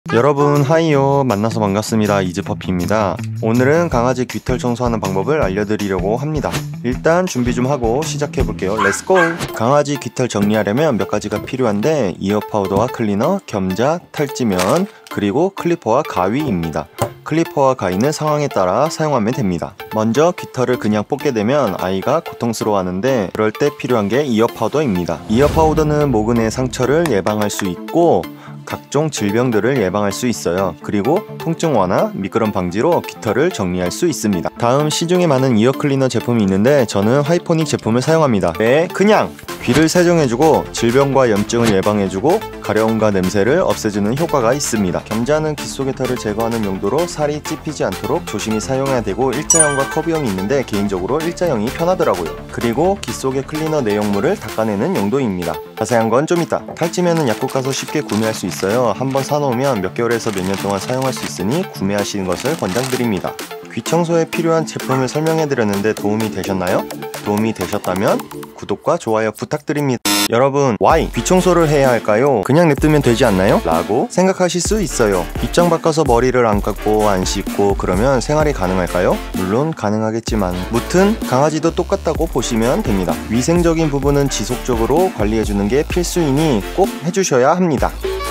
여러분 하이요, 만나서 반갑습니다. 이즈퍼피입니다. 오늘은 강아지 귀털 청소하는 방법을 알려드리려고 합니다. 일단 준비 좀 하고 시작해볼게요. 렛츠고! 강아지 귀털 정리하려면 몇 가지가 필요한데 이어 파우더와 클리너, 겸자, 탈지면, 그리고 클리퍼와 가위입니다. 클리퍼와 가위는 상황에 따라 사용하면 됩니다. 먼저 귀털을 그냥 뽑게 되면 아이가 고통스러워하는데 그럴 때 필요한 게 이어 파우더입니다. 이어 파우더는 모근의 상처를 예방할 수 있고 각종 질병들을 예방할 수 있어요. 그리고 통증 완화, 미끄럼 방지로 귀털을 정리할 수 있습니다. 다음 시중에 많은 이어 클리너 제품이 있는데 저는 하이포닉 제품을 사용합니다. 왜? 그냥! 귀를 세정해주고 질병과 염증을 예방해주고 가려움과 냄새를 없애주는 효과가 있습니다. 겸자는 귀 속의 털을 제거하는 용도로 살이 찝히지 않도록 조심히 사용해야 되고 일자형과 커브형이 있는데 개인적으로 일자형이 편하더라고요. 그리고 귀 속의 클리너 내용물을 닦아내는 용도입니다. 자세한 건 좀 이따. 탈지면은 약국 가서 쉽게 구매할 수 있어요. 한번 사놓으면 몇 개월에서 몇 년 동안 사용할 수 있으니 구매하시는 것을 권장드립니다. 귀 청소에 필요한 제품을 설명해드렸는데 도움이 되셨나요? 도움이 되셨다면 구독과 좋아요 부탁드립니다. 여러분, why? 귀 청소를 해야 할까요? 그냥 냅두면 되지 않나요? 라고 생각하실 수 있어요. 빗장 바꿔서 머리를 안 감고 안 씻고 그러면 생활이 가능할까요? 물론 가능하겠지만 무튼 강아지도 똑같다고 보시면 됩니다. 위생적인 부분은 지속적으로 관리해주는 게 필수이니 꼭 해주셔야 합니다.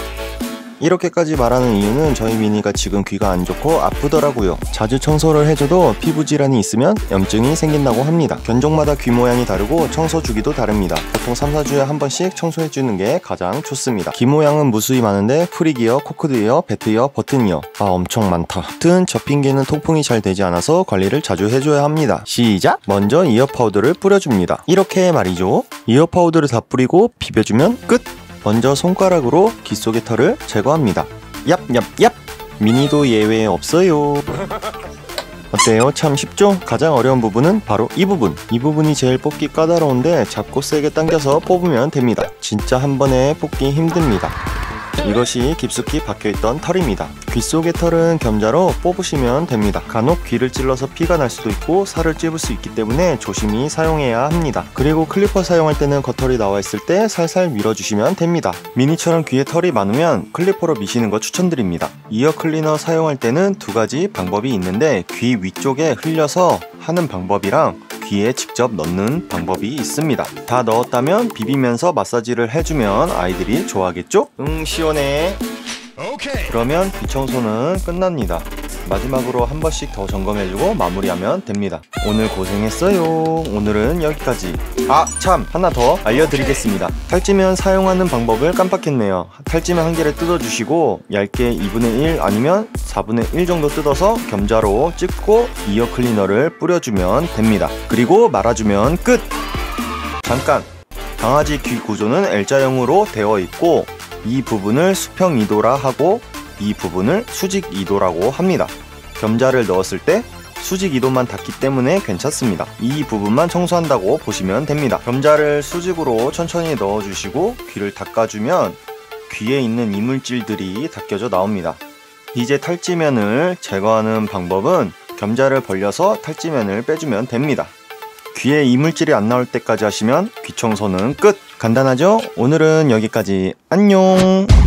이렇게까지 말하는 이유는 저희 미니가 지금 귀가 안 좋고 아프더라고요. 자주 청소를 해줘도 피부 질환이 있으면 염증이 생긴다고 합니다. 견종마다 귀 모양이 다르고 청소 주기도 다릅니다. 보통 3-4주에 한 번씩 청소해주는 게 가장 좋습니다. 귀 모양은 무수히 많은데 프릭이어, 코크드이어, 배트이어, 버튼이어, 엄청 많다. 아무튼 접힌귀는 통풍이 잘 되지 않아서 관리를 자주 해줘야 합니다. 시작! 먼저 이어 파우더를 뿌려줍니다. 이렇게 말이죠. 이어 파우더를 다 뿌리고 비벼주면 끝! 먼저 손가락으로 귀 속의 털을 제거합니다. 얍얍얍! 미니도 예외 없어요. 어때요? 참 쉽죠? 가장 어려운 부분은 바로 이 부분. 이 부분이 제일 뽑기 까다로운데 잡고 세게 당겨서 뽑으면 됩니다. 진짜 한 번에 뽑기 힘듭니다. 이것이 깊숙이 박혀있던 털입니다. 귀 속의 털은 겸자로 뽑으시면 됩니다. 간혹 귀를 찔러서 피가 날 수도 있고 살을 찝을 수 있기 때문에 조심히 사용해야 합니다. 그리고 클리퍼 사용할 때는 겉털이 나와 있을 때 살살 밀어주시면 됩니다. 미니처럼 귀에 털이 많으면 클리퍼로 미시는 거 추천드립니다. 이어 클리너 사용할 때는 두 가지 방법이 있는데 귀 위쪽에 흘려서 하는 방법이랑 귀에 직접 넣는 방법이 있습니다. 다 넣었다면 비비면서 마사지를 해주면 아이들이 좋아하겠죠? 시원해. 그러면 귀 청소는 끝납니다. 마지막으로 한 번씩 더 점검해주고 마무리하면 됩니다. 오늘 고생했어요. 오늘은 여기까지. 참! 하나 더 알려드리겠습니다. 탈지면 사용하는 방법을 깜빡했네요. 탈지면 한 개를 뜯어주시고 얇게 2분의 1 아니면 4분의 1 정도 뜯어서 겸자로 찝고 이어 클리너를 뿌려주면 됩니다. 그리고 말아주면 끝! 잠깐! 강아지 귀 구조는 L자형으로 되어 있고 이 부분을 수평 2도라 하고 이 부분을 수직 2도라고 합니다. 겸자를 넣었을 때 수직 2도만 닿기 때문에 괜찮습니다. 이 부분만 청소한다고 보시면 됩니다. 겸자를 수직으로 천천히 넣어주시고 귀를 닦아주면 귀에 있는 이물질들이 닦여져 나옵니다. 이제 탈지면을 제거하는 방법은 겸자를 벌려서 탈지면을 빼주면 됩니다. 귀에 이물질이 안 나올 때까지 하시면 귀 청소는 끝! 간단하죠? 오늘은 여기까지. 안녕!